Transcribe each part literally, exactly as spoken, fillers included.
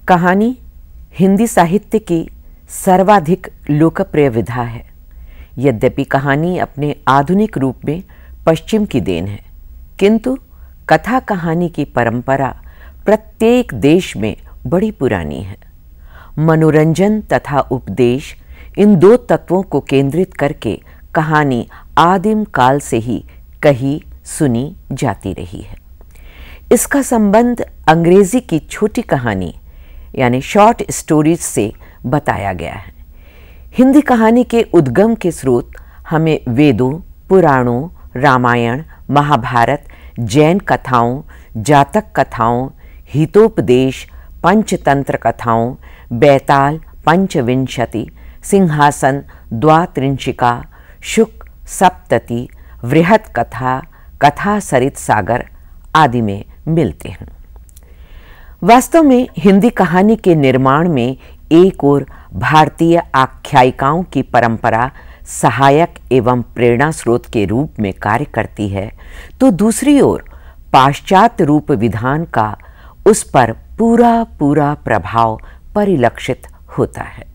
कहानी हिंदी साहित्य की सर्वाधिक लोकप्रिय विधा है। यद्यपि कहानी अपने आधुनिक रूप में पश्चिम की देन है, किंतु कथा कहानी की परंपरा प्रत्येक देश में बड़ी पुरानी है। मनोरंजन तथा उपदेश, इन दो तत्वों को केंद्रित करके कहानी आदिम काल से ही कही सुनी जाती रही है। इसका संबंध अंग्रेजी की छोटी कहानी यानी शॉर्ट स्टोरीज से बताया गया है। हिंदी कहानी के उद्गम के स्रोत हमें वेदों, पुराणों, रामायण, महाभारत, जैन कथाओं, जातक कथाओं, हितोपदेश, पंचतंत्र कथाओं, बैताल, पंचविंशति, सिंहासन, द्वात्रिंशिका, शुक सप्तति, वृहत कथा, कथा सरित सागर आदि में मिलते हैं। वास्तव में हिंदी कहानी के निर्माण में एक ओर भारतीय आख्यायिकाओं की परंपरा सहायक एवं प्रेरणा स्रोत के रूप में कार्य करती है, तो दूसरी ओर पाश्चात्य रूप विधान का उस पर पूरा पूरा प्रभाव परिलक्षित होता है।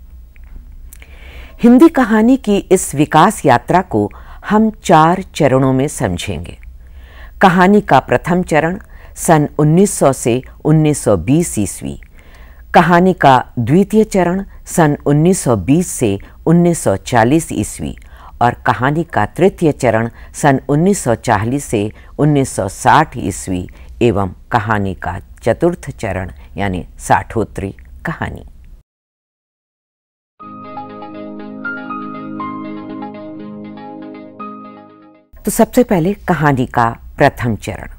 हिंदी कहानी की इस विकास यात्रा को हम चार चरणों में समझेंगे। कहानी का प्रथम चरण सन उन्नीस सौ से उन्नीस सौ बीस ईस्वी, कहानी का द्वितीय चरण सन उन्नीस सौ बीस से उन्नीस सौ चालीस ईस्वी और कहानी का तृतीय चरण सन उन्नीस सौ चालीस से उन्नीस सौ साठ ईस्वी एवं कहानी का चतुर्थ चरण यानी साठोत्तरी कहानी। तो सबसे पहले कहानी का प्रथम चरण।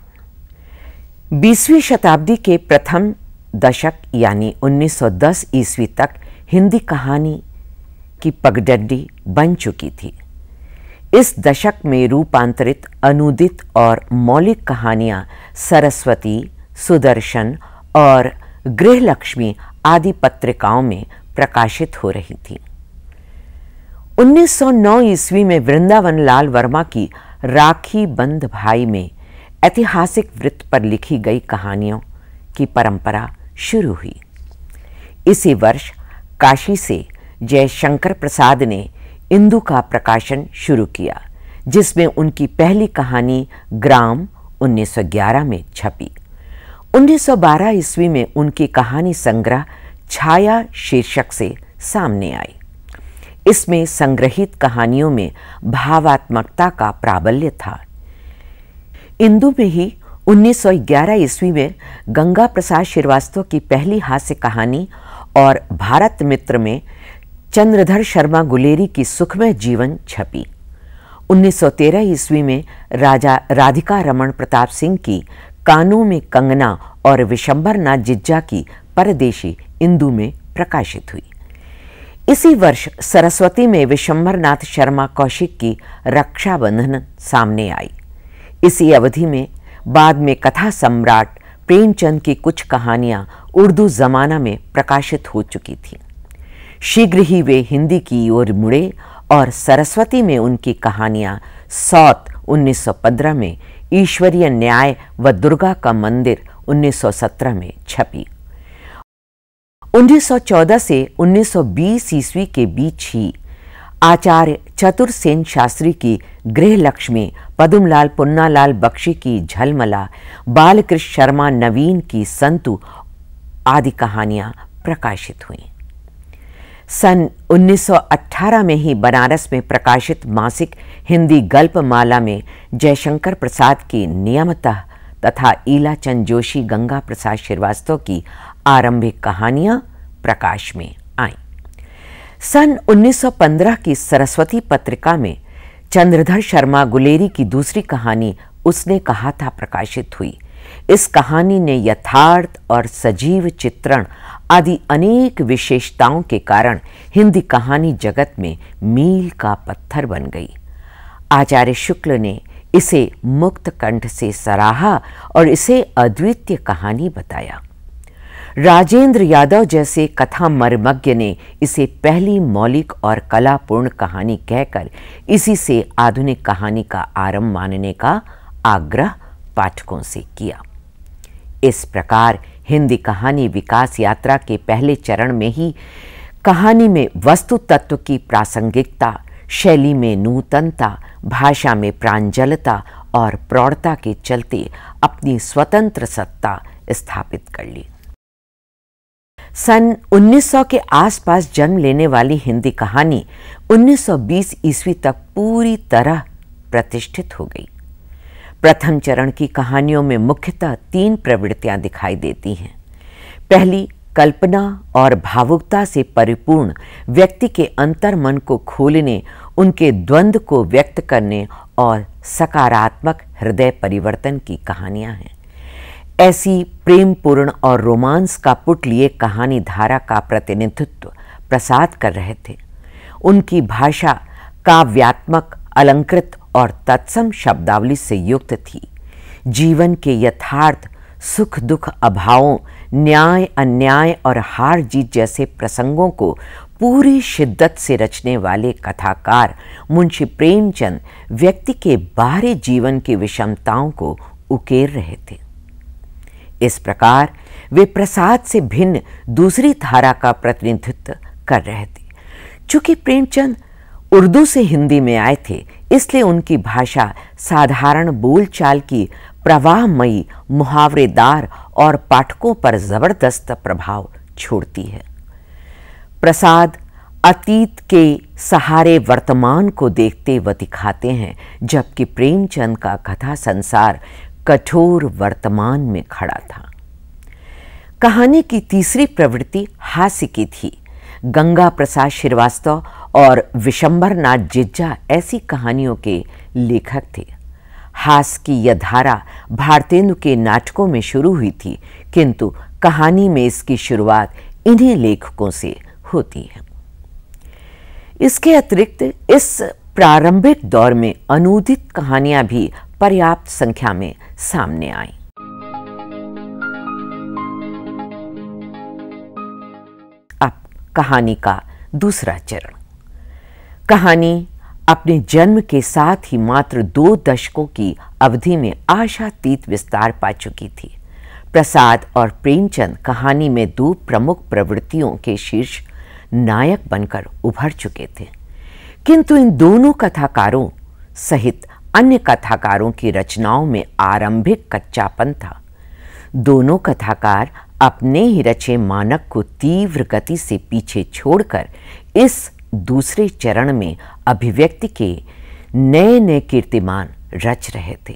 बीसवीं शताब्दी के प्रथम दशक यानी उन्नीस सौ दस ईस्वी तक हिंदी कहानी की पगडंडी बन चुकी थी। इस दशक में रूपांतरित, अनुदित और मौलिक कहानियां सरस्वती, सुदर्शन और गृहलक्ष्मी आदि पत्रिकाओं में प्रकाशित हो रही थी। उन्नीस सौ नौ ईस्वी में वृंदावन लाल वर्मा की राखी बंध भाई में ऐतिहासिक वृत्त पर लिखी गई कहानियों की परंपरा शुरू हुई। इसी वर्ष काशी से जयशंकर प्रसाद ने इंदु का प्रकाशन शुरू किया, जिसमें उनकी पहली कहानी ग्राम उन्नीस सौ ग्यारह में छपी। उन्नीस सौ बारह ईस्वी में उनकी कहानी संग्रह छाया शीर्षक से सामने आई। इसमें संग्रहित कहानियों में भावात्मकता का प्राबल्य था। इंदु में ही उन्नीस सौ ग्यारह ईस्वी में गंगा प्रसाद श्रीवास्तव की पहली हास्य कहानी और भारत मित्र में चंद्रधर शर्मा गुलेरी की सुखमय जीवन छपी। उन्नीस सौ तेरह ईस्वी में राजा राधिका रमण प्रताप सिंह की कानों में कंगना और विशंबर नाथ जिज्जा की परदेशी इंदु में प्रकाशित हुई। इसी वर्ष सरस्वती में विशंबर नाथ शर्मा कौशिक की रक्षाबंधन सामने आई। इसी अवधि में बाद में कथा सम्राट प्रेमचंद की कुछ कहानियां उर्दू जमाना में प्रकाशित हो चुकी थीं। शीघ्र ही वे हिंदी की ओर मुड़े और सरस्वती में उनकी कहानियां सौत उन्नीस सौ पंद्रह में, ईश्वरीय न्याय व दुर्गा का मंदिर उन्नीस सौ सत्रह में छपी। उन्नीस सौ चौदह से उन्नीस सौ बीस ईस्वी के बीच ही आचार्य चतुर सेन शास्त्री की गृहलक्ष्मी, पदुमलाल पुन्नालाल बख्शी की झलमला, बालकृष्ण शर्मा नवीन की संतु आदि कहानियां प्रकाशित हुईं। सन उन्नीस सौ अठारह में ही बनारस में प्रकाशित मासिक हिंदी गल्पमाला में जयशंकर प्रसाद की नियमतः तथा ईलाचंद जोशी, गंगा प्रसाद श्रीवास्तव की आरंभिक कहानियां प्रकाश में आईं। सन उन्नीस सौ पंद्रह की सरस्वती पत्रिका में चंद्रधर शर्मा गुलेरी की दूसरी कहानी उसने कहा था प्रकाशित हुई। इस कहानी ने यथार्थ और सजीव चित्रण आदि अनेक विशेषताओं के कारण हिंदी कहानी जगत में मील का पत्थर बन गई। आचार्य शुक्ल ने इसे मुक्त कंठ से सराहा और इसे अद्वितीय कहानी बताया। राजेंद्र यादव जैसे कथा मर्मज्ञ ने इसे पहली मौलिक और कलापूर्ण कहानी कहकर इसी से आधुनिक कहानी का आरंभ मानने का आग्रह पाठकों से किया। इस प्रकार हिंदी कहानी विकास यात्रा के पहले चरण में ही कहानी में वस्तु तत्व की प्रासंगिकता, शैली में नूतनता, भाषा में प्रांजलता और प्रौढ़ता के चलते अपनी स्वतंत्र सत्ता स्थापित कर ली। सन उन्नीस सौ के आसपास जन्म लेने वाली हिंदी कहानी उन्नीस सौ बीस ईस्वी तक पूरी तरह प्रतिष्ठित हो गई। प्रथम चरण की कहानियों में मुख्यतः तीन प्रवृत्तियां दिखाई देती हैं। पहली, कल्पना और भावुकता से परिपूर्ण व्यक्ति के अंतर्मन को खोलने, उनके द्वंद्व को व्यक्त करने और सकारात्मक हृदय परिवर्तन की कहानियां हैं। ऐसी प्रेमपूर्ण और रोमांस का पुट लिए कहानी धारा का प्रतिनिधित्व प्रसाद कर रहे थे। उनकी भाषा काव्यात्मक, अलंकृत और तत्सम शब्दावली से युक्त थी। जीवन के यथार्थ, सुख दुख, अभावों, न्याय अन्याय और हार जीत जैसे प्रसंगों को पूरी शिद्दत से रचने वाले कथाकार मुंशी प्रेमचंद व्यक्ति के बाहरी जीवन की विषमताओं को उकेर रहे थे। इस प्रकार वे प्रसाद से भिन्न दूसरी धारा का प्रतिनिधित्व कर रहे थे। चूंकि प्रेमचंद उर्दू से हिंदी में आए थे, इसलिए उनकी भाषा साधारण बोलचाल की प्रवाहमयी, मुहावरेदार और पाठकों पर जबरदस्त प्रभाव छोड़ती है। प्रसाद अतीत के सहारे वर्तमान को देखते व दिखाते हैं, जबकि प्रेमचंद का कथा संसार कठोर वर्तमान में खड़ा था। कहानी की तीसरी प्रवृत्ति हास्य की थी। गंगा प्रसाद श्रीवास्तव और विशंबर नाथ जिज्जा ऐसी कहानियों के लेखक थे। हास्य की यह धारा भारतेंदु के नाटकों में शुरू हुई थी, किंतु कहानी में इसकी शुरुआत इन्हीं लेखकों से होती है। इसके अतिरिक्त इस प्रारंभिक दौर में अनूदित कहानियां भी पर्याप्त संख्या में सामने आईं। अब कहानी का दूसरा चरण। कहानी अपने जन्म के साथ ही मात्र दो दशकों की अवधि में आशातीत विस्तार पा चुकी थी। प्रसाद और प्रेमचंद कहानी में दो प्रमुख प्रवृत्तियों के शीर्ष नायक बनकर उभर चुके थे, किंतु इन दोनों कथाकारों सहित अन्य कथाकारों की रचनाओं में आरंभिक कच्चापन था। दोनों कथाकार अपने ही रचे मानक को तीव्र गति से पीछे छोड़कर इस दूसरे चरण में अभिव्यक्ति के नए नए कीर्तिमान रच रहे थे।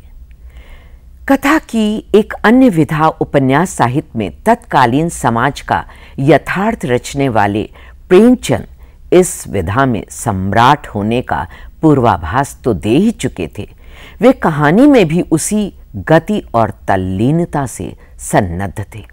कथा की एक अन्य विधा उपन्यास साहित्य में तत्कालीन समाज का यथार्थ रचने वाले प्रेमचंद इस विधा में सम्राट होने का पूर्वाभास तो दे ही चुके थे। वे कहानी में भी उसी गति और तल्लीनता से सन्नद्ध थे।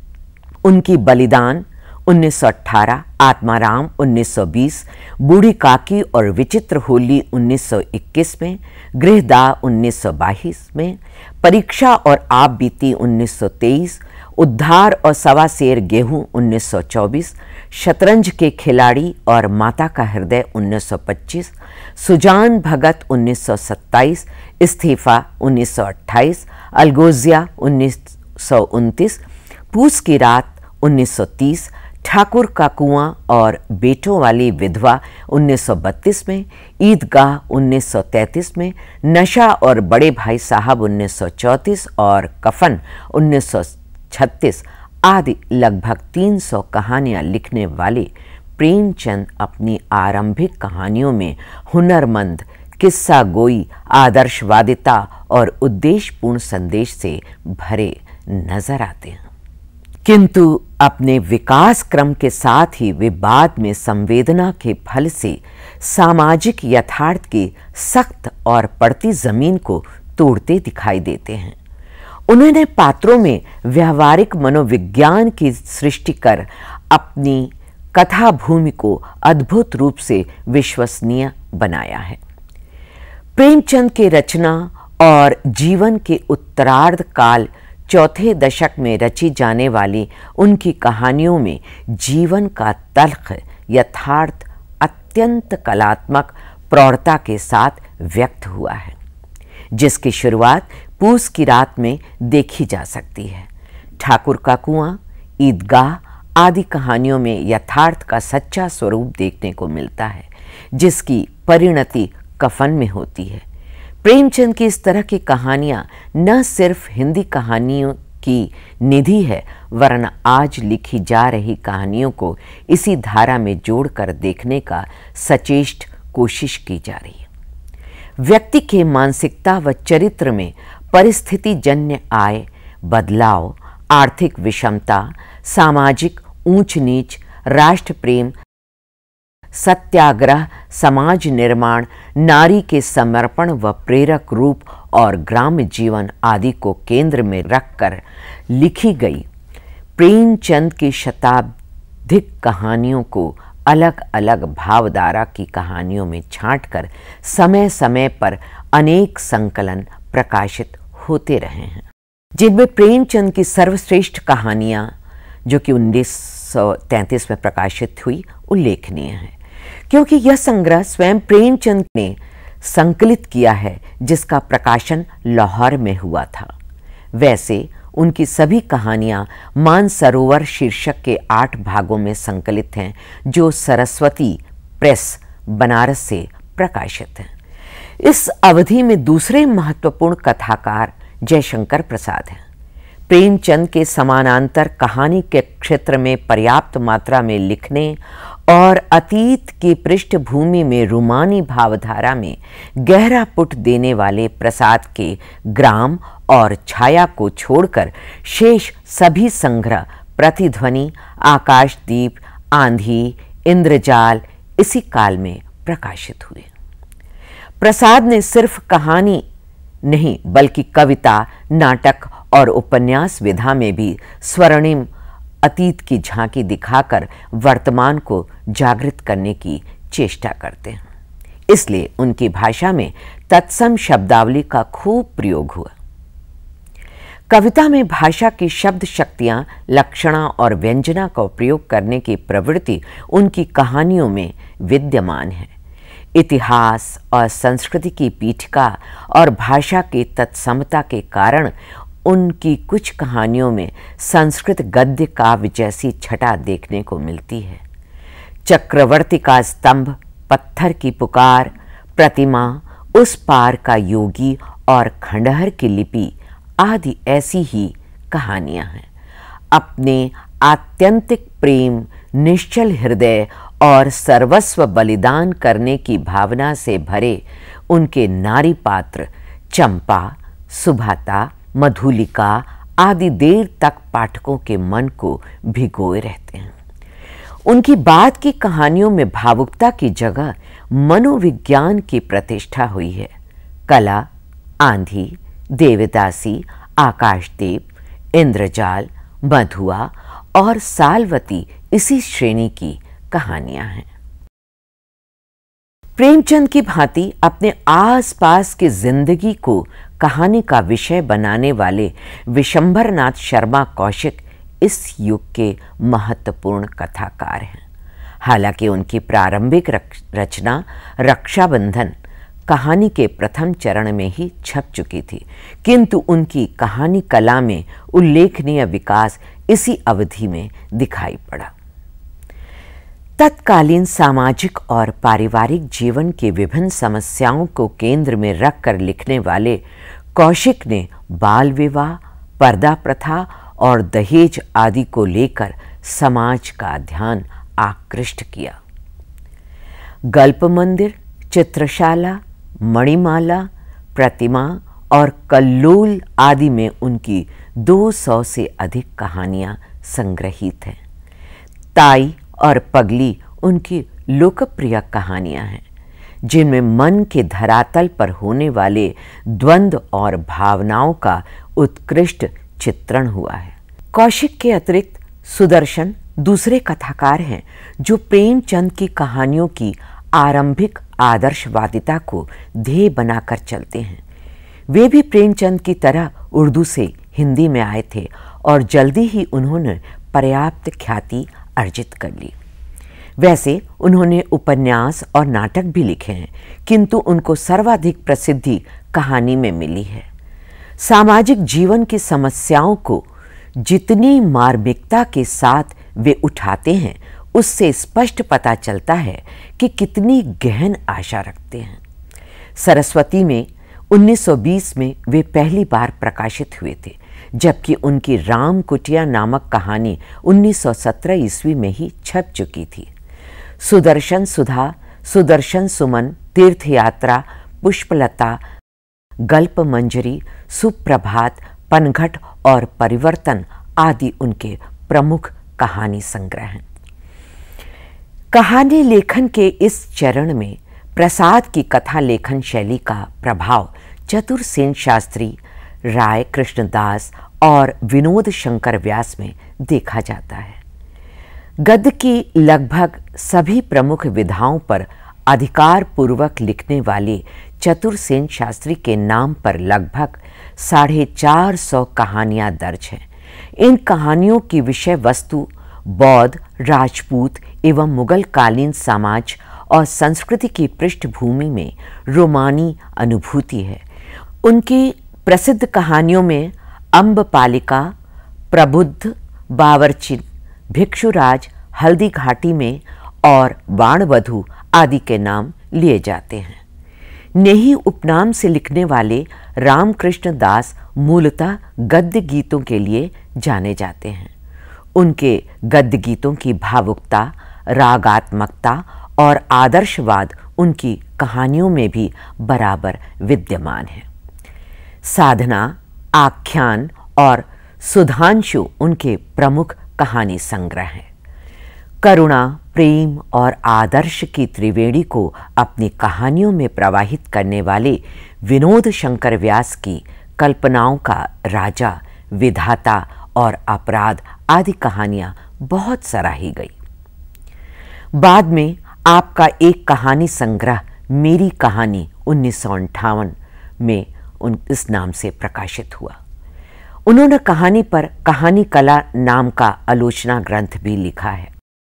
उनकी बलिदान उन्नीस सौ अठारह, आत्माराम उन्नीस सौ बीस, बूढ़ी काकी और विचित्र होली उन्नीस सौ इक्कीस में, गृहदाह उन्नीस सौ बाईस में, परीक्षा और आप बीती उन्नीस सौ तेईस, उद्धार और सवा सेर गेहूं उन्नीस सौ चौबीस, शतरंज के खिलाड़ी और माता का हृदय उन्नीस सौ पच्चीस, सुजान भगत उन्नीस सौ सत्ताईस, इस्तीफा उन्नीस सौ अट्ठाईस, अलगोजिया उन्नीस सौ उनतीस, पूस की रात उन्नीस सौ तीस, ठाकुर का कुआं और बेटों वाली विधवा उन्नीस सौ बत्तीस में, ईदगाह उन्नीस सौ तैंतीस में, नशा और बड़े भाई साहब उन्नीस सौ चौंतीस और कफन उन्नीस सौ छत्तीस आदि लगभग तीन सौ कहानियां लिखने वाले प्रेमचंद अपनी आरंभिक कहानियों में हुनरमंद, किस्सा गोई, आदर्शवादिता और उद्देश्यपूर्ण संदेश से भरे नजर आते हैं। किंतु अपने विकास क्रम के साथ ही वे बाद में संवेदना के फल से सामाजिक यथार्थ की सख्त और पड़ती जमीन को तोड़ते दिखाई देते हैं। उन्होंने पात्रों में व्यवहारिक मनोविज्ञान की सृष्टि कर अपनी कथा भूमि को अद्भुत रूप से विश्वसनीय बनाया है। प्रेमचंद के रचना और जीवन के उत्तरार्ध काल चौथे दशक में रची जाने वाली उनकी कहानियों में जीवन का तल्ख यथार्थ अत्यंत कलात्मक प्रौढ़ता के साथ व्यक्त हुआ है, जिसकी शुरुआत पूस की रात में देखी जा सकती है। ठाकुर का कुआं ईदगाह आदि कहानियों में यथार्थ का सच्चा स्वरूप देखने को मिलता है, जिसकी परिणति कफन में होती है। प्रेमचंद की इस तरह की कहानियां न सिर्फ हिंदी कहानियों की निधि है, वरन आज लिखी जा रही कहानियों को इसी धारा में जोड़कर देखने का सचेष्ट कोशिश की जा रही है। व्यक्ति के मानसिकता व चरित्र में परिस्थिति जन्य आए बदलाव, आर्थिक विषमता, सामाजिक ऊंच नीच, राष्ट्र प्रेम, सत्याग्रह, समाज निर्माण, नारी के समर्पण व प्रेरक रूप और ग्राम्य जीवन आदि को केंद्र में रखकर लिखी गई प्रेमचंद की शताब्दिक कहानियों को अलग अलग भावधारा की कहानियों में छांटकर समय समय पर अनेक संकलन प्रकाशित होते रहे हैं, जिनमें प्रेमचंद की सर्वश्रेष्ठ कहानियां, जो कि उन्नीस सौ तैंतीस में प्रकाशित हुई, उल्लेखनीय है, क्योंकि यह संग्रह स्वयं प्रेमचंद ने संकलित किया है, जिसका प्रकाशन लाहौर में हुआ था। वैसे उनकी सभी कहानियां मानसरोवर शीर्षक के आठ भागों में संकलित हैं, जो सरस्वती प्रेस बनारस से प्रकाशित हैं। इस अवधि में दूसरे महत्वपूर्ण कथाकार जयशंकर प्रसाद हैं। प्रेमचंद के समानांतर कहानी के क्षेत्र में पर्याप्त मात्रा में लिखने और अतीत की पृष्ठभूमि में रूमानी भावधारा में गहरा पुट देने वाले प्रसाद के ग्राम और छाया को छोड़कर शेष सभी संग्रह प्रतिध्वनि, आकाशदीप, आंधी, इंद्रजाल इसी काल में प्रकाशित हुए। प्रसाद ने सिर्फ कहानी नहीं बल्कि कविता, नाटक और उपन्यास विधा में भी स्वर्णिम अतीत की झांकी दिखाकर वर्तमान को जागृत करने की चेष्टा करते हैं। इसलिए उनकी भाषा में तत्सम शब्दावली का खूब प्रयोग हुआ। कविता में भाषा की शब्द शक्तियां, लक्षणा और व्यंजना का प्रयोग करने की प्रवृत्ति उनकी कहानियों में विद्यमान है। इतिहास और संस्कृति की पीठिका और भाषा की तत्समता के कारण उनकी कुछ कहानियों में संस्कृत गद्य काव्य जैसी छटा देखने को मिलती है। चक्रवर्ती का स्तंभ, पत्थर की पुकार, प्रतिमा, उस पार का योगी और खंडहर की लिपि आदि ऐसी ही कहानियां हैं। अपने आत्यंतिक प्रेम, निश्चल हृदय और सर्वस्व बलिदान करने की भावना से भरे उनके नारी पात्र चंपा, सुभाता, मधुलिका आदि देर तक पाठकों के मन को भिगोए रहते हैं। उनकी बाद की कहानियों में भावुकता की जगह मनोविज्ञान की प्रतिष्ठा हुई है। कला, आंधी, देवदासी, आकाशदीप, इंद्रजाल, मधुआ और सालवती इसी श्रेणी की कहानियां हैं। प्रेमचंद की भांति अपने आसपास की जिंदगी को कहानी का विषय बनाने वाले विशंभरनाथ शर्मा कौशिक इस युग के महत्वपूर्ण कथाकार हैं। हालांकि उनकी प्रारंभिक रचना रक्षाबंधन कहानी के प्रथम चरण में ही छप चुकी थी, किंतु उनकी कहानी कला में उल्लेखनीय विकास इसी अवधि में दिखाई पड़ा। तत्कालीन सामाजिक और पारिवारिक जीवन की विभिन्न समस्याओं को केंद्र में रखकर लिखने वाले कौशिक ने बाल विवाह, पर्दा प्रथा और दहेज आदि को लेकर समाज का ध्यान आकृष्ट किया। गल्प मंदिर, चित्रशाला, मणिमाला, प्रतिमा और कल्लोल आदि में उनकी दो सौ से अधिक कहानियां संग्रहित हैं। ताई और पगली उनकी लोकप्रिय कहानियां हैं, जिनमें मन के धरातल पर होने वाले द्वंद्व और भावनाओं का उत्कृष्ट चित्रण हुआ है। कौशिक के अतिरिक्त सुदर्शन दूसरे कथाकार हैं जो प्रेमचंद की कहानियों की आरंभिक आदर्शवादिता को ध्येय बनाकर चलते हैं। वे भी प्रेमचंद की तरह उर्दू से हिंदी में आए थे और जल्दी ही उन्होंने पर्याप्त ख्याति अर्जित कर ली। वैसे उन्होंने उपन्यास और नाटक भी लिखे हैं, किंतु उनको सर्वाधिक प्रसिद्धि कहानी में मिली है। सामाजिक जीवन की समस्याओं को जितनी मार्मिकता के साथ वे उठाते हैं, उससे स्पष्ट पता चलता है कि कितनी गहन आशा रखते हैं। सरस्वती में उन्नीस सौ बीस में वे पहली बार प्रकाशित हुए थे, जबकि उनकी राम कुटिया नामक कहानी उन्नीस सौ सत्रह ईस्वी में ही छप चुकी थी। सुदर्शन सुधा, सुदर्शन सुमन, तीर्थ यात्रा, पुष्पलता, गल्प मंजरी, सुप्रभात, पनघट और परिवर्तन आदि उनके प्रमुख कहानी संग्रह हैं। कहानी लेखन के इस चरण में प्रसाद की कथा लेखन शैली का प्रभाव चतुर सेन शास्त्री, राय कृष्णदास और विनोद शंकर व्यास में देखा जाता है। गद्य की लगभग सभी प्रमुख विधाओं पर अधिकार पूर्वक लिखने वाले चतुर सेन शास्त्री के नाम पर लगभग साढ़े चार सौ कहानियां दर्ज हैं। इन कहानियों की विषय वस्तु बौद्ध, राजपूत एवं मुगल कालीन समाज और संस्कृति की पृष्ठभूमि में रोमानी अनुभूति है। उनकी प्रसिद्ध कहानियों में अम्बपालिका, प्रबुद्ध, बावर्ची, भिक्षुराज, हल्दी घाटी में और बाणवधू आदि के नाम लिए जाते हैं। नेही उपनाम से लिखने वाले रामकृष्ण दास मूलतः गद्य गीतों के लिए जाने जाते हैं। उनके गद्य गीतों की भावुकता, रागात्मकता और आदर्शवाद उनकी कहानियों में भी बराबर विद्यमान है। साधना, आख्यान और सुधांशु उनके प्रमुख कहानी संग्रह हैं। करुणा, प्रेम और आदर्श की त्रिवेणी को अपनी कहानियों में प्रवाहित करने वाले विनोद शंकर व्यास की कल्पनाओं का राजा, विधाता और अपराध आदि कहानियां बहुत सराही गई। बाद में आपका एक कहानी संग्रह मेरी कहानी उन्नीस सौ अंठावन में उन इस नाम से प्रकाशित हुआ। उन्होंने कहानी पर कहानी कला नाम का आलोचना ग्रंथ भी लिखा है।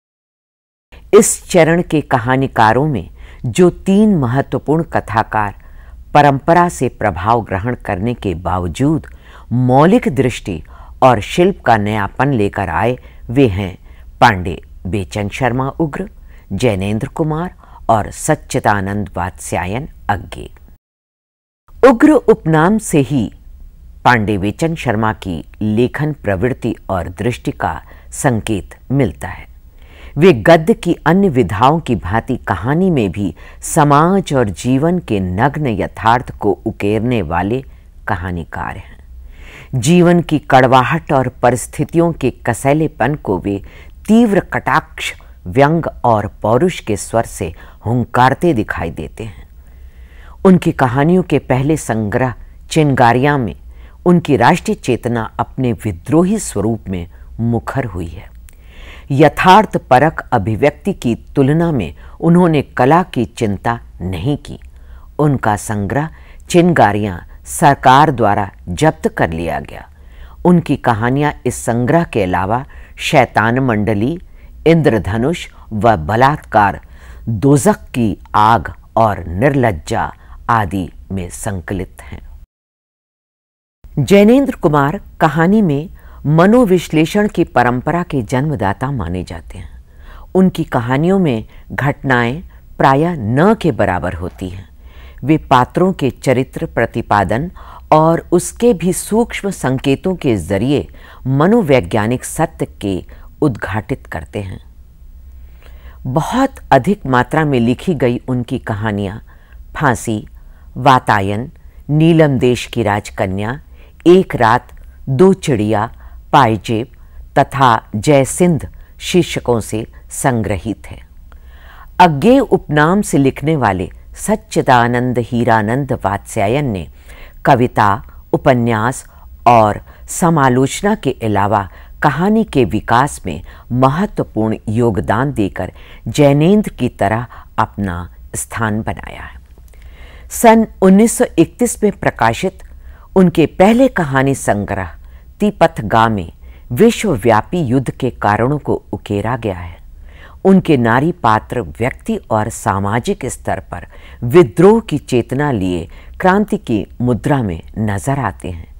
इस चरण के कहानीकारों में जो तीन महत्वपूर्ण कथाकार परंपरा से प्रभाव ग्रहण करने के बावजूद मौलिक दृष्टि और शिल्प का नयापन लेकर आए, वे हैं पांडे बेचन शर्मा उग्र, जैनेन्द्र कुमार और सच्चिदानंद वात्स्यायन अज्ञे। उग्र उपनाम से ही पांडे बेचन शर्मा की लेखन प्रवृत्ति और दृष्टि का संकेत मिलता है। वे गद्य की अन्य विधाओं की भांति कहानी में भी समाज और जीवन के नग्न यथार्थ को उकेरने वाले कहानीकार हैं। जीवन की कड़वाहट और परिस्थितियों के कसैलेपन को वे तीव्र कटाक्ष, व्यंग और पौरुष के स्वर से हुंकारते दिखाई देते हैं। उनकी कहानियों के पहले संग्रह चिंगारियां में उनकी राष्ट्रीय चेतना अपने विद्रोही स्वरूप में मुखर हुई है। यथार्थ परक अभिव्यक्ति की तुलना में उन्होंने कला की चिंता नहीं की। उनका संग्रह चिंगारियां सरकार द्वारा जब्त कर लिया गया। उनकी कहानियां इस संग्रह के अलावा शैतान मंडली, इंद्रधनुष व बलात्कार, दोजख की आग और निर्लज्जा आदि में संकलित हैं। जैनेन्द्र कुमार कहानी में मनोविश्लेषण की परंपरा के जन्मदाता माने जाते हैं। उनकी कहानियों में घटनाएं प्रायः न के बराबर होती हैं। वे पात्रों के चरित्र प्रतिपादन और उसके भी सूक्ष्म संकेतों के जरिए मनोवैज्ञानिक सत्य के उद्घाटित करते हैं। बहुत अधिक मात्रा में लिखी गई उनकी कहानियां फांसी, वातायन, नीलम देश की राजकन्या, एक रात, दो चिड़िया, पायजेब तथा जयसिंध शीर्षकों से संग्रहित है। अज्ञे उपनाम से लिखने वाले सच्चिदानंद हीरानंद वात्स्यायन ने कविता, उपन्यास और समालोचना के अलावा कहानी के विकास में महत्वपूर्ण योगदान देकर जैनेन्द्र की तरह अपना स्थान बनाया है। सन उन्नीस सौ इकतीस में प्रकाशित उनके पहले कहानी संग्रह तिपथगा में विश्वव्यापी युद्ध के कारणों को उकेरा गया है। उनके नारी पात्र व्यक्ति और सामाजिक स्तर पर विद्रोह की चेतना लिए क्रांति की मुद्रा में नजर आते हैं।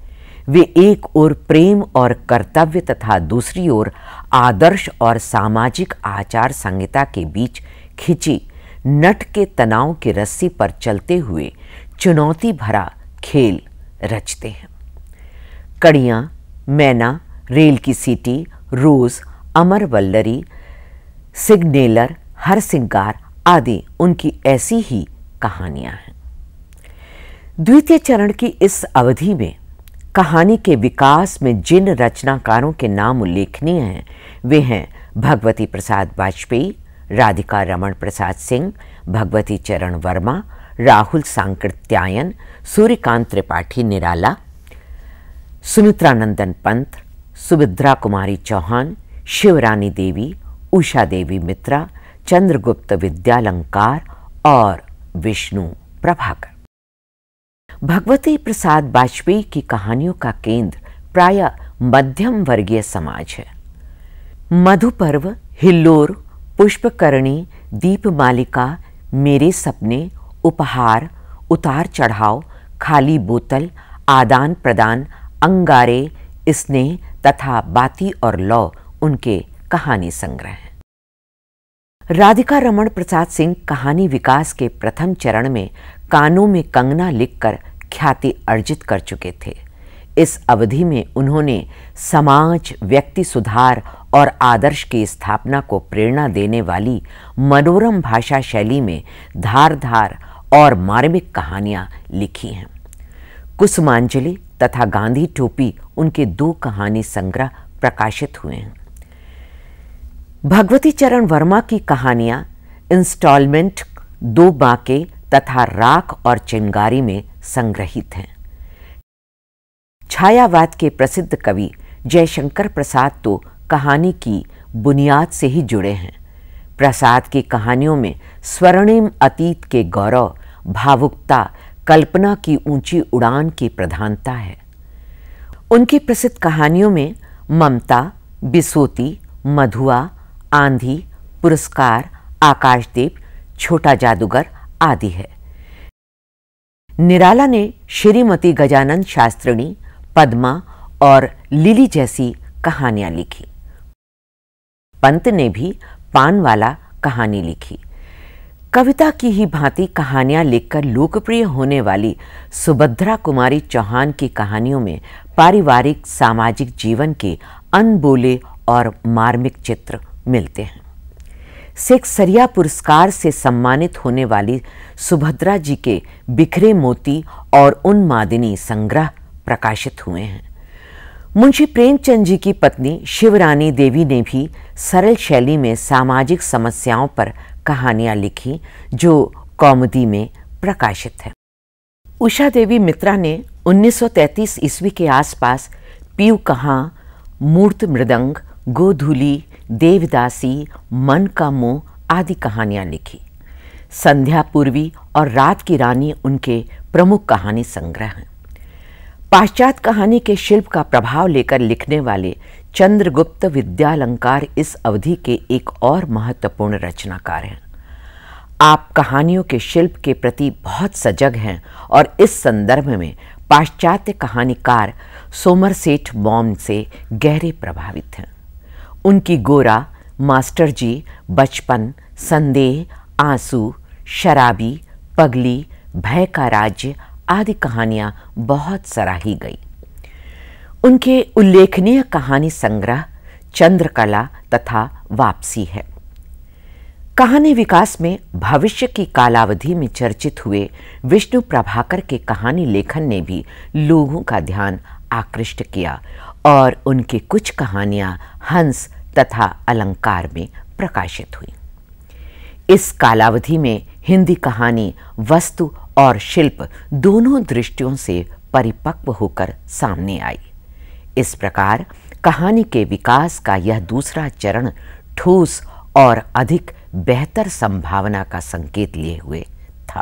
वे एक ओर प्रेम और कर्तव्य तथा दूसरी ओर आदर्श और सामाजिक आचार संहिता के बीच खिंची नट के तनाव की रस्सी पर चलते हुए चुनौती भरा खेल रचते हैं। कड़ियाँ, मैना, रेल की सीटी, रोज, अमर वल्लरी, सिग्नेलर, हरसिंगार आदि उनकी ऐसी ही कहानियां हैं। द्वितीय चरण की इस अवधि में कहानी के विकास में जिन रचनाकारों के नाम उल्लेखनीय हैं वे हैं भगवती प्रसाद वाजपेयी, राधिका रमण प्रसाद सिंह, भगवती चरण वर्मा, राहुल सांकृत्यायन, सूर्यकांत त्रिपाठी निराला, सुमित्रानंदन पंत, सुभद्रा कुमारी चौहान, शिवरानी देवी, उषा देवी मित्रा, चंद्रगुप्त विद्यालंकार और विष्णु प्रभाकर। भगवती प्रसाद वाजपेयी की कहानियों का केंद्र प्रायः मध्यम वर्गीय समाज है। मधुपर्व, हिल्लोर, पुष्पकरणी, दीपमालिका, मेरे सपने, उपहार, उतार चढ़ाव, खाली बोतल, आदान प्रदान, अंगारे, स्नेह तथा बाती और लौ उनके कहानी संग्रह हैं। राधिका रमण प्रसाद सिंह कहानी विकास के प्रथम चरण में कानों में कंगना लिखकर ख्याति अर्जित कर चुके थे। इस अवधि में उन्होंने समाज, व्यक्ति सुधार और आदर्श की स्थापना को प्रेरणा देने वाली मनोरम भाषा शैली में धार धार और मार्मिक कहानियां लिखी हैं। कुसुमांजलि तथा गांधी टोपी उनके दो कहानी संग्रह प्रकाशित हुए हैं। भगवती चरण वर्मा की कहानियां इंस्टॉलमेंट, दो बांके तथा राख और चिंगारी में संग्रहित हैं। छायावाद के प्रसिद्ध कवि जयशंकर प्रसाद तो कहानी की बुनियाद से ही जुड़े हैं। प्रसाद की कहानियों में स्वर्णिम अतीत के गौरव, भावुकता, कल्पना की ऊंची उड़ान की प्रधानता है। उनकी प्रसिद्ध कहानियों में ममता, बिसोती, मधुआ, आंधी, पुरस्कार, आकाशदीप, छोटा जादूगर आदि है। निराला ने श्रीमती गजानन शास्त्रिणी, पद्मा और लिली जैसी कहानियां लिखी। पंत ने भी पानवाला कहानी लिखी। कविता की ही भांति कहानियां लिखकर लोकप्रिय होने वाली सुभद्रा कुमारी चौहान की कहानियों में पारिवारिक सामाजिक जीवन के अनबोले और मार्मिक चित्र मिलते हैं। सेक्सरिया पुरस्कार से सम्मानित होने वाली सुभद्रा जी के बिखरे मोती और उन्मादिनी संग्रह प्रकाशित हुए हैं। मुंशी प्रेमचंद जी की पत्नी शिवरानी देवी ने भी सरल शैली में सामाजिक समस्याओं पर कहानियां लिखी जो कौमुदी में प्रकाशित है। उषा देवी मित्रा ने उन्नीस सौ तैंतीस ईस्वी के आसपास पीयू कहाँ, मूर्त मृदंग, गोधूली, देवदासी, मन का मोह आदि कहानियां लिखी। संध्या पूर्वी और रात की रानी उनके प्रमुख कहानी संग्रह हैं। पाश्चात्य कहानी के शिल्प का प्रभाव लेकर लिखने वाले चंद्रगुप्त विद्यालंकार इस अवधि के एक और महत्वपूर्ण रचनाकार हैं। आप कहानियों के शिल्प के प्रति बहुत सजग हैं और इस संदर्भ में पाश्चात्य कहानीकार सोमरसेट मॉम से गहरे प्रभावित हैं। उनकी गोरा, मास्टर जी, बचपन, संदेह, आंसू, शराबी, पगली, भय का राज्य आदि कहानियां बहुत सराही गई। उनके उल्लेखनीय कहानी संग्रह चंद्रकला तथा वापसी है। कहानी विकास में भविष्य की कालावधि में चर्चित हुए विष्णु प्रभाकर के कहानी लेखन ने भी लोगों का ध्यान आकृष्ट किया और उनकी कुछ कहानियां हंस तथा अलंकार में प्रकाशित हुई। इस कालावधि में हिंदी कहानी वस्तु और शिल्प दोनों दृष्टियों से परिपक्व होकर सामने आई। इस प्रकार कहानी के विकास का यह दूसरा चरण ठोस और अधिक बेहतर संभावना का संकेत लिए हुए था।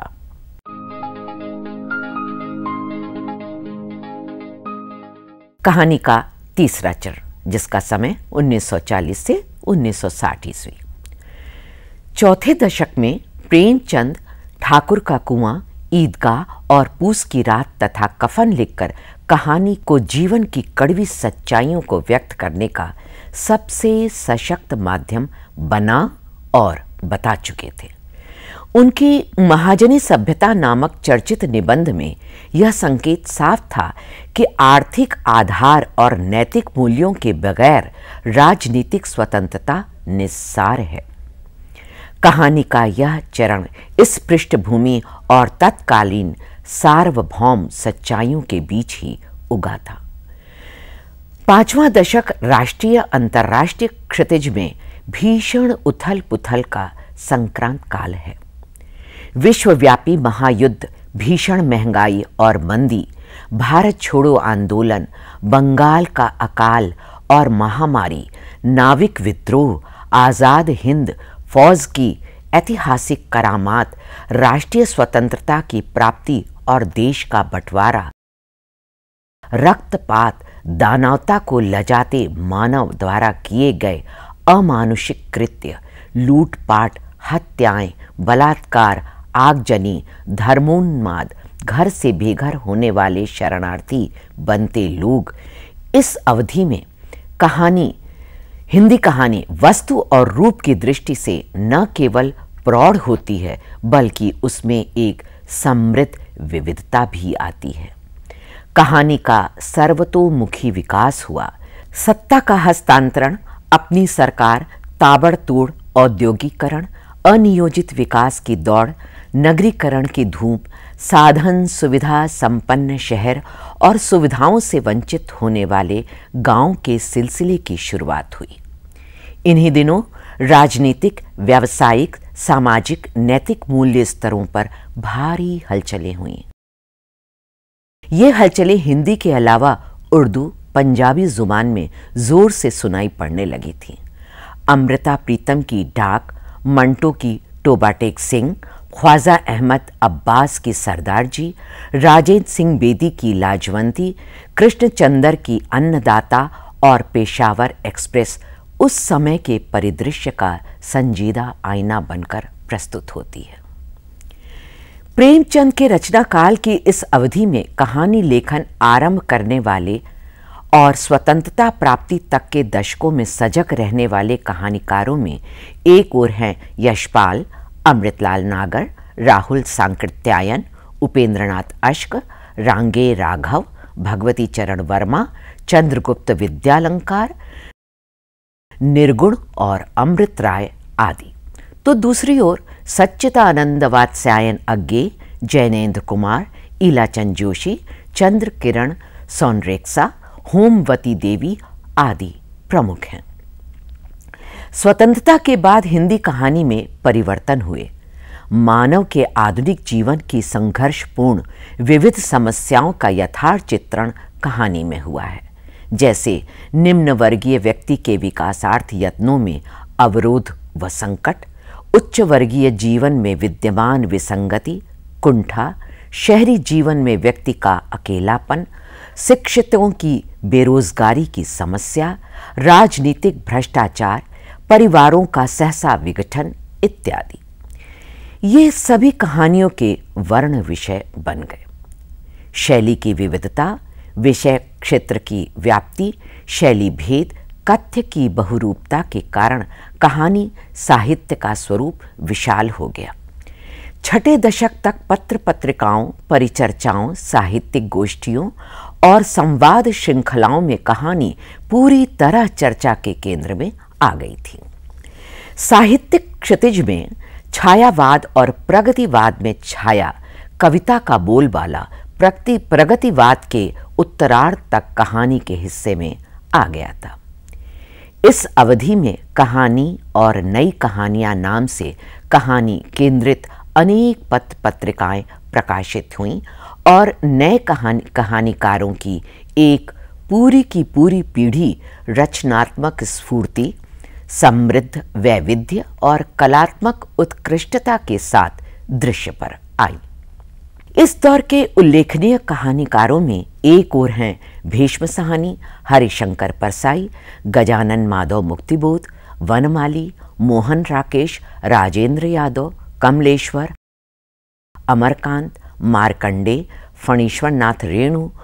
कहानी का तीसरा चरण, जिसका समय उन्नीस सौ चालीस से उन्नीस सौ साठ ईस्वी। चौथे दशक में प्रेमचंद ठाकुर का कुआं, ईदगाह और पूस की रात तथा कफन लिखकर कहानी को जीवन की कड़वी सच्चाइयों को व्यक्त करने का सबसे सशक्त माध्यम बना और बता चुके थे। उनकी महाजनी सभ्यता नामक चर्चित निबंध में यह संकेत साफ था कि आर्थिक आधार और नैतिक मूल्यों के बगैर राजनीतिक स्वतंत्रता निस्सार है। कहानी का यह चरण इस पृष्ठभूमि और तत्कालीन सार्वभौम सच्चाइयों के बीच ही उगा था। पांचवां दशक राष्ट्रीय अंतर्राष्ट्रीय क्षितिज में भीषण उथल पुथल का संक्रांत काल है। विश्वव्यापी महायुद्ध, भीषण महंगाई और मंदी, भारत छोड़ो आंदोलन, बंगाल का अकाल और महामारी, नाविक विद्रोह, आज़ाद हिंद फौज की ऐतिहासिक करामात, राष्ट्रीय स्वतंत्रता की प्राप्ति और देश का बंटवारा, रक्तपात, दानवता को लजाते मानव द्वारा किए गए अमानुषिक कृत्य, लूटपाट, हत्याएं, बलात्कार, आगजनी, धर्मोन्माद, घर से बेघर होने वाले शरणार्थी बनते लोग। इस अवधि में कहानी हिंदी कहानी वस्तु और रूप की दृष्टि से न केवल प्रौढ़ होती है बल्कि उसमें एक समृद्ध विविधता भी आती है। कहानी का सर्वतोमुखी विकास हुआ। सत्ता का हस्तांतरण, अपनी सरकार, ताबड़तोड़ औद्योगिकरण, अनियोजित विकास की दौड़, नगरीकरण की धूप, साधन सुविधा संपन्न शहर और सुविधाओं से वंचित होने वाले गांव के सिलसिले की शुरुआत हुई। इन्हीं दिनों राजनीतिक, व्यावसायिक, सामाजिक, नैतिक मूल्य स्तरों पर भारी हलचलें हुईं। ये हलचलें हिंदी के अलावा उर्दू, पंजाबी जुबान में जोर से सुनाई पड़ने लगी थीं। अमृता प्रीतम की डाक, मंटो की टोबाटेक सिंह, ख्वाजा अहमद अब्बास की सरदार जी, राजेंद्र सिंह बेदी की लाजवंती, कृष्णचंद्र की अन्नदाता और पेशावर एक्सप्रेस उस समय के परिदृश्य का संजीदा आईना बनकर प्रस्तुत होती है। प्रेमचंद के रचना काल की इस अवधि में कहानी लेखन आरंभ करने वाले और स्वतंत्रता प्राप्ति तक के दशकों में सजग रहने वाले कहानीकारों में एक ओर हैं यशपाल, अमृतलाल नागर, राहुल सांकृत्यायन, उपेंद्रनाथ अश्क, रांगे राघव, भगवती चरण वर्मा, चंद्रगुप्त विद्यालंकार, निर्गुण और अमृत राय आदि। तो दूसरी ओर सच्चिदानंद वात्स्यायन अज्ञे, जैनेन्द्र कुमार, इलाचंद जोशी, चंद्र किरण सोनरेक्सा, होमवती देवी आदि प्रमुख हैं। स्वतंत्रता के बाद हिंदी कहानी में परिवर्तन हुए। मानव के आधुनिक जीवन की संघर्षपूर्ण विविध समस्याओं का यथार्थ चित्रण कहानी में हुआ है, जैसे निम्न वर्गीय व्यक्ति के विकासार्थ यत्नों में अवरोध व संकट, उच्च वर्गीय जीवन में विद्यमान विसंगति, कुंठा, शहरी जीवन में व्यक्ति का अकेलापन, शिक्षितों की बेरोजगारी की समस्या, राजनीतिक भ्रष्टाचार, परिवारों का सहसा विघटन इत्यादि। ये सभी कहानियों के वर्ण विषय बन गए। शैली की विविधता, विषय क्षेत्र की व्याप्ति, शैली भेद, कथ्य की बहुरूपता के कारण कहानी साहित्य का स्वरूप विशाल हो गया। छठे दशक तक पत्र पत्रिकाओं, परिचर्चाओं, साहित्यिक गोष्ठियों और संवाद श्रृंखलाओं में कहानी पूरी तरह चर्चा के केंद्र में आ गई थी। साहित्यिक क्षितिज में छायावाद और प्रगतिवाद में छाया कविता का बोलबाला प्रगति प्रगतिवाद के उत्तरार्ध तक कहानी के हिस्से में आ गया था। इस अवधि में कहानी और नई कहानियां नाम से कहानी केंद्रित अनेक पत्र पत्रिकाएं प्रकाशित हुईं और नए कहानी कहानीकारों की एक पूरी की पूरी पीढ़ी रचनात्मक स्फूर्ति, समृद्ध वैविध्य और कलात्मक उत्कृष्टता के साथ दृश्य पर आई। इस दौर के उल्लेखनीय कहानीकारों में एक ओर हैं भीष्म साहनी, हरिशंकर परसाई, गजानन माधव मुक्तिबोध, वनमाली, मोहन राकेश, राजेंद्र यादव, कमलेश्वर, अमरकांत, मार्कंडे, फणीश्वर नाथ रेणु,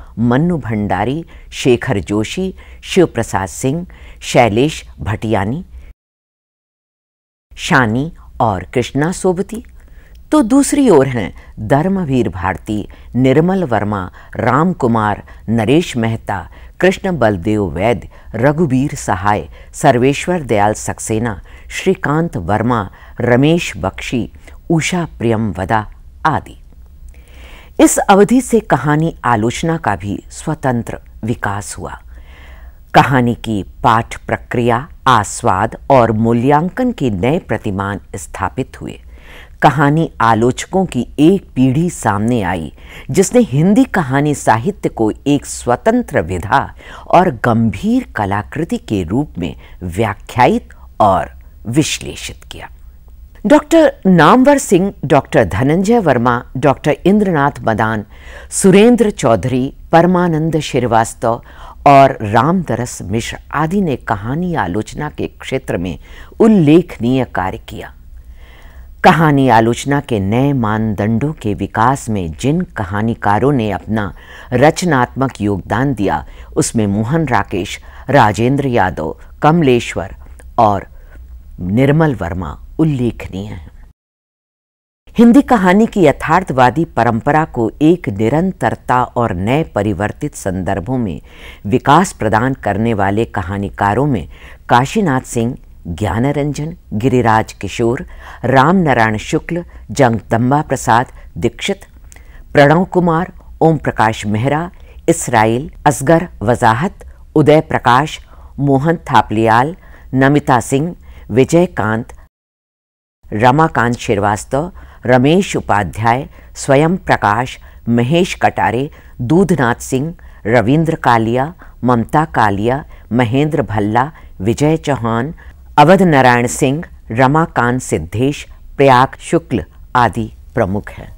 मन्नू भंडारी, शेखर जोशी, शिव प्रसाद सिंह, शैलेश भटियानी, शानी और कृष्णा सोबती, तो दूसरी ओर हैं धर्मवीर भारती, निर्मल वर्मा, राम कुमार, नरेश मेहता, कृष्ण बलदेव वैद्य, रघुवीर सहाय, सर्वेश्वर दयाल सक्सेना, श्रीकांत वर्मा, रमेश बख्शी, उषा प्रियमवदा आदि। इस अवधि से कहानी आलोचना का भी स्वतंत्र विकास हुआ। कहानी की पाठ प्रक्रिया, आस्वाद और मूल्यांकन के नए प्रतिमान स्थापित हुए। कहानी आलोचकों की एक पीढ़ी सामने आई जिसने हिंदी कहानी साहित्य को एक स्वतंत्र विधा और गंभीर कलाकृति के रूप में व्याख्यायित और विश्लेषित किया। Doctor Namvar Singh, doctor Dhananjay Verma, doctor Indranath Madan, Surendra Chaudhary, Parmanand Srivastava और रामदरस मिश्र आदि ने कहानी आलोचना के क्षेत्र में उल्लेखनीय कार्य किया। कहानी आलोचना के नए मानदंडों के विकास में जिन कहानीकारों ने अपना रचनात्मक योगदान दिया उसमें मोहन राकेश, राजेंद्र यादव, कमलेश्वर और निर्मल वर्मा उल्लेखनीय हैं। हिंदी कहानी की यथार्थवादी परंपरा को एक निरंतरता और नए परिवर्तित संदर्भों में विकास प्रदान करने वाले कहानीकारों में काशीनाथ सिंह, ज्ञानरंजन, गिरिराज किशोर, राम नारायण शुक्ल, जगदम्बा प्रसाद दीक्षित, प्रणव कुमार, ओम प्रकाश मेहरा, इसराइल, असगर वजाहत, उदय प्रकाश, मोहन थापलियाल, नमिता सिंह, विजयकांत, रमाकांत श्रीवास्तव, रमेश उपाध्याय, स्वयं प्रकाश, महेश कटारे, दूधनाथ सिंह, रविंद्र कालिया, ममता कालिया, महेंद्र भल्ला, विजय चौहान, अवध नारायण सिंह, रमाकांत सिद्धेश, प्रयाग शुक्ल आदि प्रमुख हैं।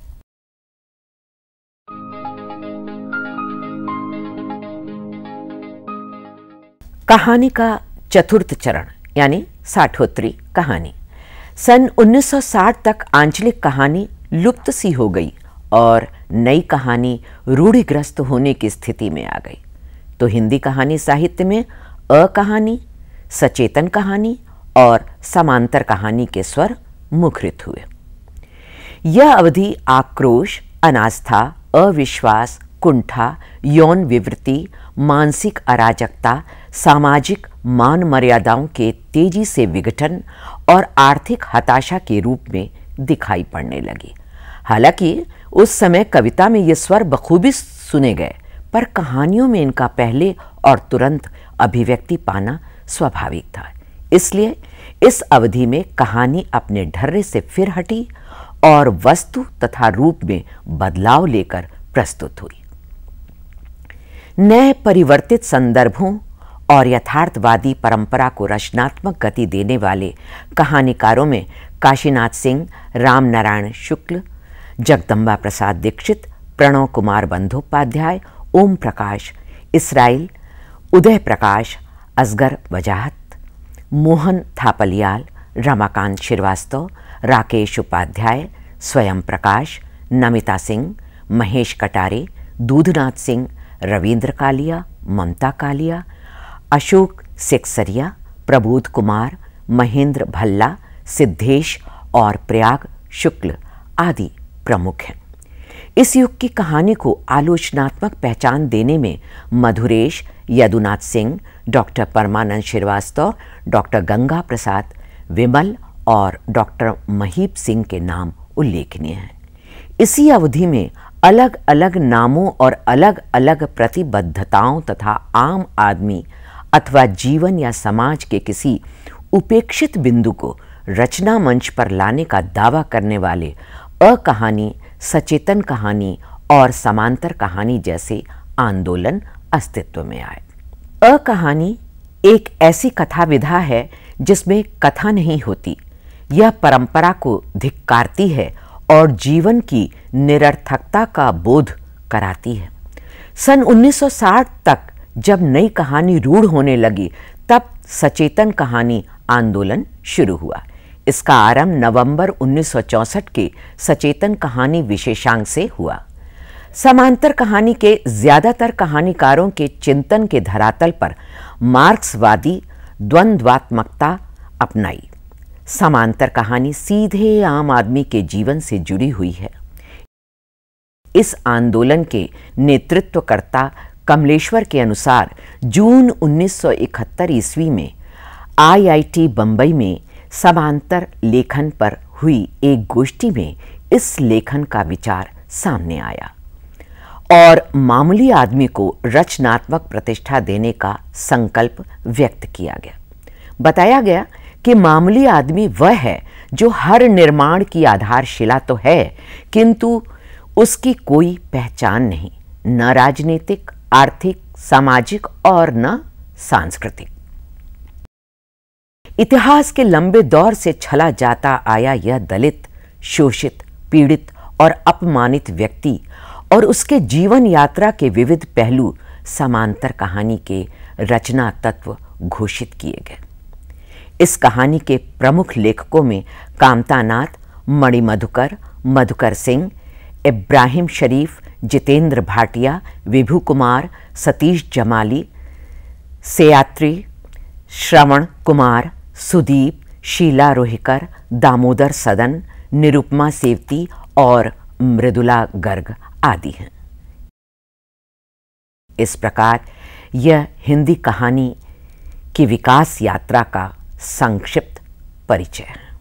कहानी का चतुर्थ चरण यानी साठोत्तरी कहानी। सन उन्नीस सौ साठ तक आंचलिक कहानी लुप्त सी हो गई और नई कहानी रूढ़िग्रस्त होने की स्थिति में आ गई, तो हिंदी कहानी साहित्य में अकहानी, सचेतन कहानी और समांतर कहानी के स्वर मुखरित हुए। यह अवधि आक्रोश, अनास्था, अविश्वास, कुंठा, यौन विवृत्ति, मानसिक अराजकता, सामाजिक मान मर्यादाओं के तेजी से विघटन और आर्थिक हताशा के रूप में दिखाई पड़ने लगी। हालांकि उस समय कविता में ये स्वर बखूबी सुने गए, पर कहानियों में इनका पहले और तुरंत अभिव्यक्ति पाना स्वाभाविक था। इसलिए इस अवधि में कहानी अपने ढर्रे से फिर हटी और वस्तु तथा रूप में बदलाव लेकर प्रस्तुत हुई। नए परिवर्तित संदर्भों और यथार्थवादी परंपरा को रचनात्मक गति देने वाले कहानीकारों में काशीनाथ सिंह, राम नारायण शुक्ल, जगदम्बा प्रसाद दीक्षित, प्रणव कुमार बंदोपाध्याय, ओम प्रकाश, इसराइल, उदय प्रकाश, असगर वजाहत, मोहन थापलियाल, रमाकांत श्रीवास्तव, राकेश उपाध्याय, स्वयं प्रकाश, नमिता सिंह, महेश कटारे, दूधनाथ सिंह, रविंद्र कालिया, ममता कालिया, अशोक सेक्सरिया, प्रबोध कुमार, महेंद्र भल्ला, सिद्धेश और प्रयाग शुक्ल आदि प्रमुख हैं। इस युग की कहानी को आलोचनात्मक पहचान देने में मधुरेश, यदुनाथ सिंह, डॉक्टर परमानंद श्रीवास्तव, डॉक्टर गंगा प्रसाद विमल और डॉक्टर महीप सिंह के नाम उल्लेखनीय हैं। इसी अवधि में अलग अलग नामों और अलग अलग प्रतिबद्धताओं तथा आम आदमी अथवा जीवन या समाज के किसी उपेक्षित बिंदु को रचना मंच पर लाने का दावा करने वाले अकहानी, सचेतन कहानी और समांतर कहानी जैसे आंदोलन अस्तित्व में आए। अकहानी एक ऐसी कथा विधा है जिसमें कथा नहीं होती, यह परंपरा को धिक्कारती है और जीवन की निरर्थकता का बोध कराती है। सन उन्नीस सौ साठ तक जब नई कहानी रूढ़ होने लगी, तब सचेतन कहानी आंदोलन शुरू हुआ। इसका आरंभ नवंबर उन्नीस सौ चौंसठ के सचेतन कहानी विशेषांक से हुआ। समांतर कहानी के ज्यादातर कहानीकारों के चिंतन के धरातल पर मार्क्सवादी द्वंद्वात्मकता अपनाई। समांतर कहानी सीधे आम आदमी के जीवन से जुड़ी हुई है। इस आंदोलन के नेतृत्वकर्ता कमलेश्वर के अनुसार जून उन्नीस सौ इकहत्तर ईस्वी में आई आई टी बंबई में समांतर लेखन पर हुई एक गोष्ठी में इस लेखन का विचार सामने आया और मामूली आदमी को रचनात्मक प्रतिष्ठा देने का संकल्प व्यक्त किया गया। बताया गया कि मामूली आदमी वह है जो हर निर्माण की आधारशिला तो है, किंतु उसकी कोई पहचान नहीं, न राजनीतिक, आर्थिक, सामाजिक और न सांस्कृतिक। इतिहास के लंबे दौर से छला जाता आया यह दलित, शोषित, पीड़ित और अपमानित व्यक्ति और उसके जीवन यात्रा के विविध पहलू समांतर कहानी के रचना तत्व घोषित किए गए। इस कहानी के प्रमुख लेखकों में कामतानाथ, मणिमधुकर, मधुकर सिंह, इब्राहिम शरीफ, जितेंद्र भाटिया, विभू कुमार, सतीश जमाली, सेयात्री, श्रवण कुमार, सुदीप, शीला रोहिकर, दामोदर सदन, निरुपमा सेवती और मृदुला गर्ग आदि हैं। इस प्रकार यह हिंदी कहानी की विकास यात्रा का संक्षिप्त परिचय है।